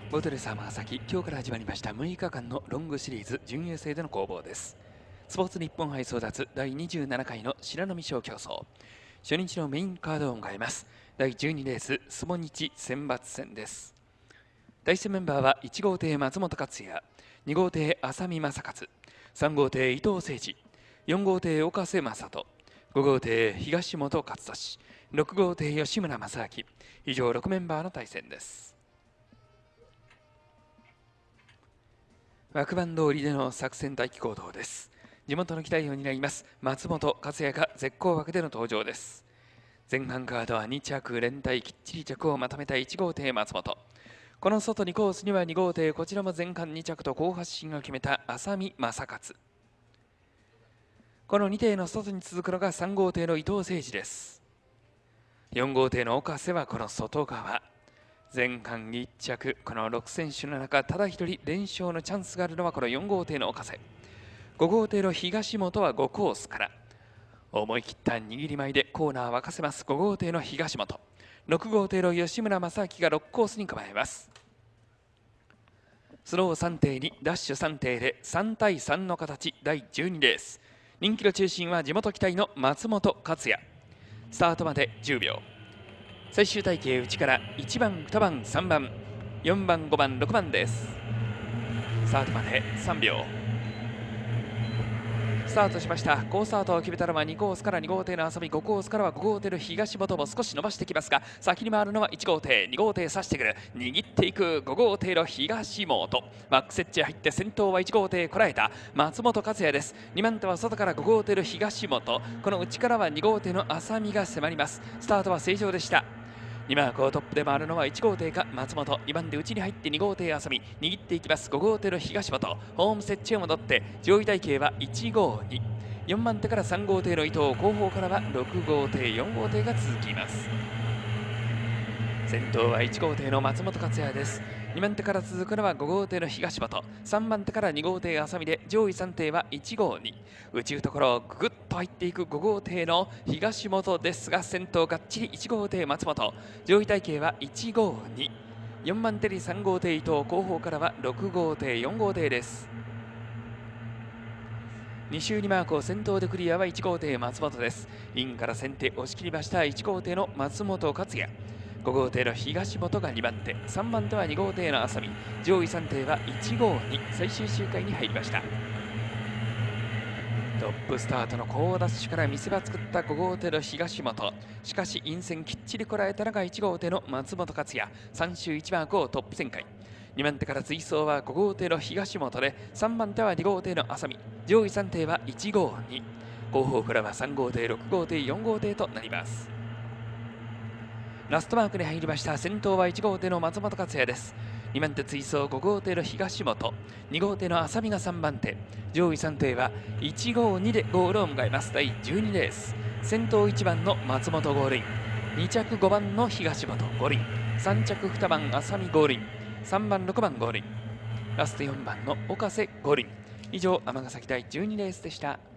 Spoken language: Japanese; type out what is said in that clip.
ボトルサーマー崎、今日から始まりました6日間のロングシリーズ準優勢での攻防です。スポーツ日本杯争奪第27回の白波賞競争、初日のメインカードを迎えます。第12レーススモニチ選抜戦です。対戦メンバーは1号艇松本克也、2号艇浅見正勝、3号艇伊藤誠司、4号艇岡瀬正人、5号艇東本勝利、6号艇吉村正明、以上6メンバーの対戦です。枠番通りでの作戦待機行動です。地元の期待を担います松本克也が絶好枠での登場です。前半カードは2着連帯きっちり着をまとめた1号艇松本、この外2コースには2号艇、こちらも前半2着と好発進を決めた浅見正勝、この2艇の外に続くのが3号艇の伊藤誠司です。4号艇の岡瀬はこの外側、前半1着、この6選手の中ただ一人連勝のチャンスがあるのはこの4号艇の岡瀬。5号艇の東本は5コースから思い切った握り前でコーナー沸かせます5号艇の東本。6号艇の吉村正明が6コースに構えます。スロー3艇にダッシュ3艇で3対3の形、第12レース。人気の中心は地元期待の松本克也。スタートまで10秒。最終体系内から1番、2番、3番、4番、5番、6番です。スタートまで3秒。スタートしました。好スタートを決めたのは2コースから2号艇の遊び、5コースからは5号艇の東本も少し伸ばしてきますが、先に回るのは1号艇、2号艇差してくる、握っていく5号艇の東本。マックスエッジ入って先頭は1号艇こらえた松本克也です。2番手は外から5号艇の東本、この内からは2号艇の浅見が迫ります。スタートは正常でした。2マークをトップで回るのは1号艇か松本、2番で内に入って2号艇浅見、握っていきます5号艇の東本、ホーム設置を戻って上位体系は152、4番手から3号艇の伊藤、後方からは6号艇4号艇が続きます。先頭は1号艇の松本克也です。2番手から続くのは5号艇の東本、3番手から2号艇浅見で上位3艇は152、内懐をぐぐっと入っていく5号艇の東本ですが、先頭がっちり1号艇松本、上位体系は152、4番手に3号艇伊藤、後方からは6号艇4号艇です。2周2マークを先頭でクリアは1号艇松本です。インから先手押し切りました1号艇の松本克也、5号艇の東本が2番手、3番手は2号艇の浅見、上位3艇は152、最終周回に入りました。トップスタートの好ダッシュから見せ場作った5号艇の東本、しかし陰線きっちりこらえたのが1号艇の松本克也、3周1マークをトップ旋回。2番手から追走は5号艇の東本で、3番手は2号艇の浅見、上位3艇は152、後方からは3号艇6号艇4号艇となります。ラストマークに入りました。先頭は1号艇の松本克也です。2番手追走5号艇の東本、2号艇の浅見が3番手、上位3艇は152でゴールを迎えます。第12レース、先頭1番の松本ゴールイン、2着5番の東本ゴールイン、3着2番浅見ゴールイン、3番6番ゴールイン、ラスト4番の岡瀬ゴールイン。以上、尼崎第12レースでした。